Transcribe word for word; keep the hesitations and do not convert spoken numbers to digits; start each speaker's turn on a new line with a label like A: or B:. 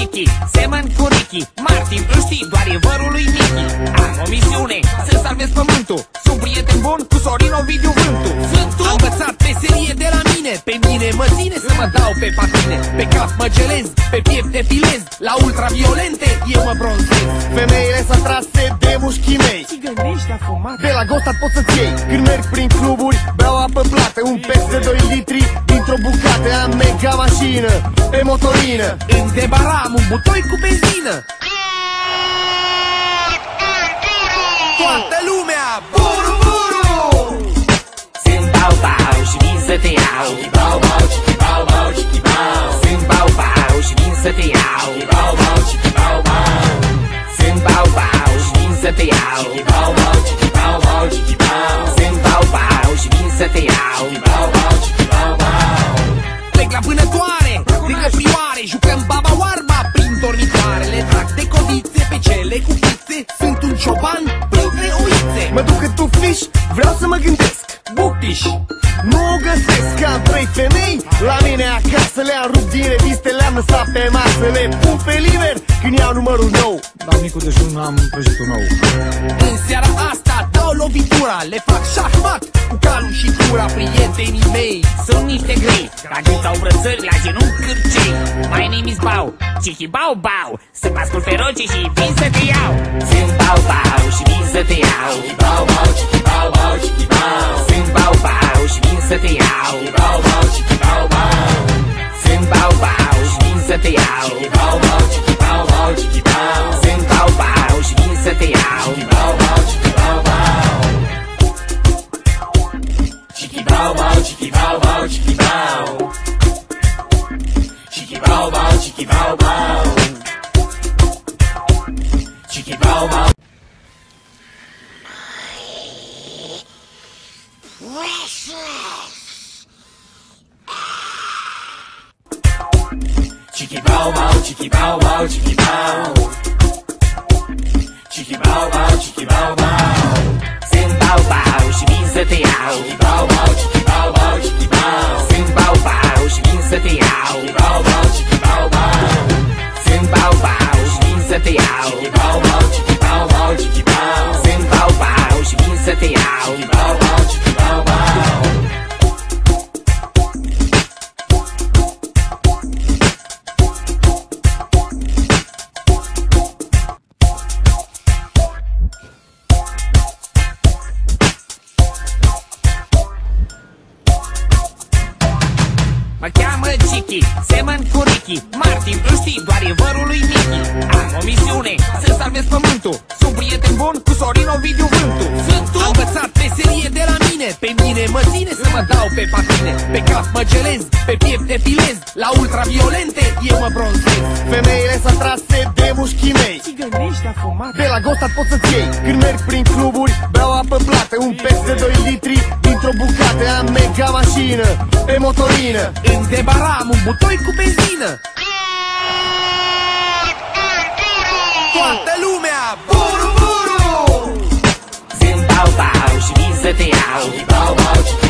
A: Chichi, semăn cu Ricky. Martin, îl știi, doar e vărul lui Mickey. Am o misiune, să salvez pământul. Sunt prieten bun cu Sorin Ovidiu Vântu. Vântu? Am învățat meserie de la mine. Pe mine mă ține să mă dau pe patine. Pe cap mă gelez, pe piept defilez. La ultraviolente eu mă bronzez.
B: Femeile s-a trase de mușchii mei.
A: Țigănești afumat.
B: De la Gostat poți să-ți iei. Când merg prin cluburi, beau apă plată. Un pes de doi litri dintr-o bucată. Am mega mașină, pe motorină.
A: În debaram un butoi cu benzină. Toată lumea, buru, buru!
C: Sunt bau, bau și vin să te iau. Bau, bau, chichi, bau, bau, chichi, bau. Sunt bau, bau și vin să te iau. Bau, bau, chichi, bau, bau. Sunt bau, bau și vin să te iau. Bau, bau, chichi, bau, bau, chichi, bau. Sunt bau, bau și vin să te iau. Bau, bau, chichi, bau, bau.
A: Plec la vânătoare, din căprioare. Jucăm baba oarba prin dormitoarele. Trag de codițe pe cele cu fițe. Sunt un cioban printre oițe.
B: Mă duc în tufiș, vreau să mă gândesc.
A: Buctiș,
B: Nu o găsesc, am trei femei la mine acasă. Le-am rupt din reviste, le-am lăsat pe masă. Le pun pe liber când iau numărul nou.
D: La micul dejun am prăjitul nou.
A: în seara asta dau lovitura. Le fac șahmat cu calul și cura. Prietenii mei
C: Sunt niște grei, dragi sau brățări la genunchi cârcei. My name is Bau, Chichi Bau Bau. Sunt mascul feroce și vin să te iau. Sunt Bau Bau și vin să te iau. Bau Bau, Chichi Bau Bau, Chichi Bau. Sunt Bau Bau și vin să te iau. Bau Bau, Chichi Bau Bau. Sunt Bau Bau și vin să te iau. Bau Bau, Chichi Bau Bau, Chichi Bau. Sunt Bau Bau și vin să te iau. Bau Bau, Chichi Bau Bau. Chichi Bau Bau, Chichi Bau Bau, Chichi Bau. Chichi Bau Bau, Chichi Bau Bau. Chichi Bau Bau. Chichi Bau Bau, Chichi Bau Bau, Chichi Bau. Chichi Bau Bau, Chichi Bau Bau. Sunt Bau Bau și vin să te iau. Bau Bau, Chichi Bau Bau, Chichi Bau. Sunt Bau Bau și vin să te iau. Bau Bau, Chichi Bau Bau. Sunt Bau Bau și vin să te iau. Bau Bau, Chichi Bau Bau, Chichi Bau. Sunt Bau Bau și vin să te iau. Bau Bau, Chichi Bau Bau.
A: mă cheamă Chichi, semăn cu Ricky. Martin, îl știi, doar e vărul lui Mickey. Am o misiune, să salvez pământul. Sunt prieten bun cu Sorin Ovidiu Vântu. Vântu? Am învățat meserie de la mine. Pe mine mă ține să mă dau pe patine. Pe cap mă gelez, pe piept defilez. La ultraviolente eu mă bronzez.
B: Femeile s-a trase de mușchii mei.
A: Țigănești afumat.
B: De la Gostat poți să-ți iei. Când merg prin cluburi, beau apă plată. Un pes de doi litri dintr-o bucată. Am mega mașină, pe motorină.
A: în debaram un butoi cu benzină. Toată lumea, buru, buru!
C: Sunt Bau Bau și vin să te iau. Bau Bau,